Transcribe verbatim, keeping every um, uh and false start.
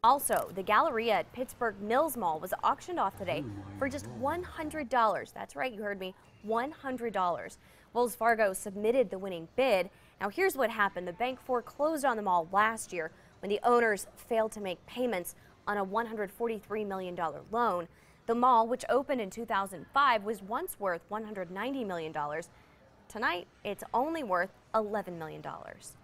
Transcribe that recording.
Also, the Galleria at Pittsburgh Mills Mall was auctioned off today for just one hundred dollars. That's right, you heard me, one hundred dollars. Wells Fargo submitted the winning bid. Now here's what happened. The bank foreclosed on the mall last year when the owners failed to make payments on a one hundred forty-three million dollar loan. The mall, which opened in two thousand five, was once worth one hundred ninety million dollars. Tonight, it's only worth eleven million dollars.